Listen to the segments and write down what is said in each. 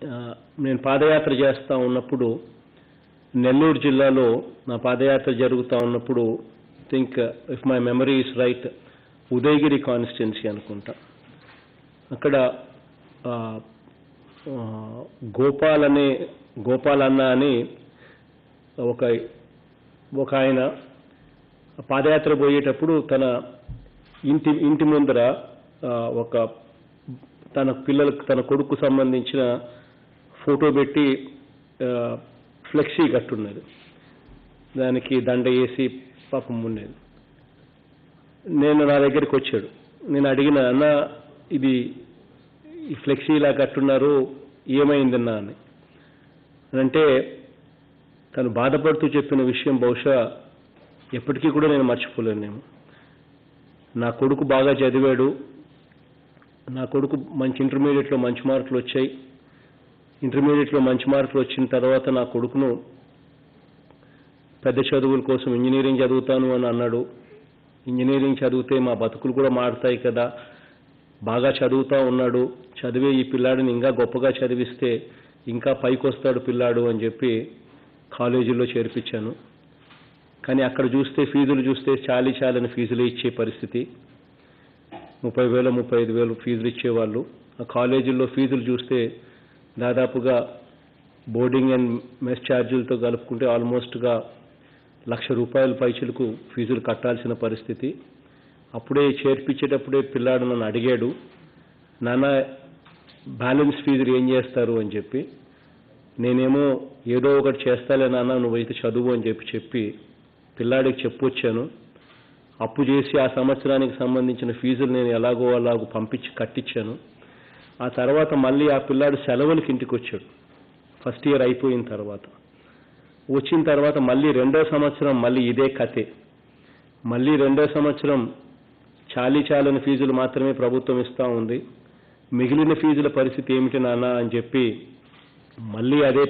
నేను పాదయాత్ర చేస్తూ ఉన్నప్పుడు నెల్లూరు జిల్లాలో నా పాదయాత్ర జరుగుతూ ఉన్నప్పుడు think if my memory is right Udayagiri constituency అనుకుంటా. అక్కడ గోపాలన్న అని ఒక ఆయన పాదయాత్ర పోయేటప్పుడు తన ఇంటి ముందర తన పిల్లలకు తన కొడుకు సంబంధించిన ఫోటో పెట్టి ఫ్లెక్సీ కట్టున్నది. దానికి దండ వేసి పాపం ఉండేది. నా దగ్గరికి వచ్చాడు. నేను అడిగిన, అన్న ఇది ఈ ఫ్లెక్సీ ఇలా కట్టున్నారు, ఏమైందన్నా అని అంటే తను బాధపడుతూ చెప్పిన విషయం బహుశా ఎప్పటికీ కూడా నేను మర్చిపోలేను. నా కొడుకు బాగా చదివాడు, నా కొడుకు మంచి ఇంటర్మీడియట్లో మంచి మార్కులు వచ్చాయి. ఇంటర్మీడియట్లో మంచి మార్కులు వచ్చిన తర్వాత నా కొడుకును పెద్ద చదువుల కోసం ఇంజనీరింగ్ చదువుతాను అని అన్నాడు. ఇంజనీరింగ్ చదివితే మా బతుకులు కూడా మారుతాయి కదా, బాగా చదువుతూ ఉన్నాడు, చదివే ఈ పిల్లాడిని ఇంకా గొప్పగా చదివిస్తే ఇంకా పైకి వస్తాడు పిల్లాడు అని చెప్పి కాలేజీలో చేర్పించాను. కానీ అక్కడ ఫీజులు చూస్తే చాలని ఫీజులు ఇచ్చే పరిస్థితి. 30,000 35,000 ఫీజులు ఇచ్చేవాళ్ళు. ఆ కాలేజీల్లో ఫీజులు చూస్తే దాదాపుగా బోర్డింగ్ అండ్ మెస్ ఛార్జీలతో కలుపుకుంటే ఆల్మోస్ట్గా ₹1,00,000 పైచిలకు ఫీజులు కట్టాల్సిన పరిస్థితి. అప్పుడే చేర్పించేటప్పుడే పిల్లాడు నన్ను అడిగాడు, నాన్న బ్యాలెన్స్ ఫీజులు ఏం చేస్తారు అని చెప్పి. నేనేమో ఏదో ఒకటి చేస్తాలే నాన్న, నువ్వైతే చదువు అని చెప్పి పిల్లాడికి చెప్పొచ్చాను. అప్పు చేసి ఆ సంవత్సరానికి సంబంధించిన ఫీజులు నేను ఎలాగో కట్టించాను. ఆ తర్వాత మళ్ళీ ఆ పిల్లాడు సెలవులకి ఇంటికి వచ్చాడు. ఫస్ట్ ఇయర్ అయిపోయిన తర్వాత వచ్చిన తర్వాత మళ్ళీ 2వ సంవత్సరం మళ్ళీ ఇదే కథే. మళ్ళీ 2వ సంవత్సరం చాలని ఫీజులు మాత్రమే ప్రభుత్వం ఇస్తూ ఉంది. మిగిలిన ఫీజుల పరిస్థితి ఏమిటి నాన్న అని చెప్పి మళ్ళీ అదే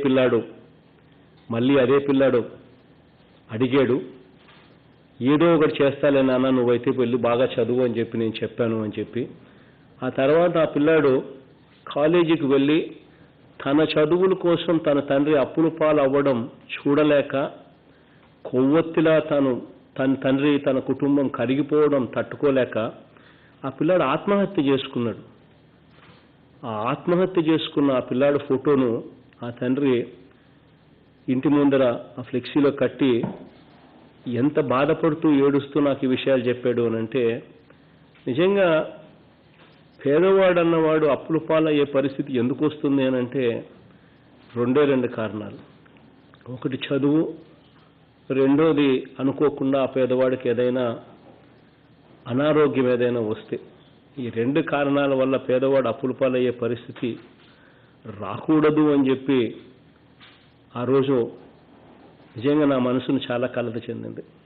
పిల్లాడు అడిగాడు. ఏదో ఒకటి చేస్తాలే నాన్న, నువ్వైతే వెళ్ళి బాగా చదువు అని చెప్పి నేను చెప్పాను అని చెప్పి. ఆ తర్వాత ఆ పిల్లాడు కాలేజీకి వెళ్ళి తన చదువుల కోసం తన తండ్రి అప్పుల పాలు అవ్వడం చూడలేక కొవ్వొత్తిలా తన తండ్రి తన కుటుంబం కరిగిపోవడం తట్టుకోలేక ఆ పిల్లాడు ఆత్మహత్య చేసుకున్నాడు. ఆ ఆత్మహత్య చేసుకున్న ఆ పిల్లాడు ఫోటోను ఆ తండ్రి ఇంటి ముందర ఆ ఫ్లెక్సీలో కట్టి ఎంత బాధపడుతూ ఏడుస్తూ నాకు ఈ విషయాలు చెప్పాడు అనంటే, నిజంగా పేదవాడన్నవాడు అప్పుల పాలయ్యే పరిస్థితి ఎందుకు వస్తుంది అనంటే 2 కారణాలు. ఒకటి చదువు, రెండోది అనుకోకుండా ఆ పేదవాడికి ఏదైనా అనారోగ్యం ఏదైనా వస్తే. ఈ 2 కారణాల వల్ల పేదవాడు అప్పుల పాలయ్యే పరిస్థితి రాకూడదు అని చెప్పి ఆ రోజు నిజంగా నా మనసును చాలా కలత చెందింది.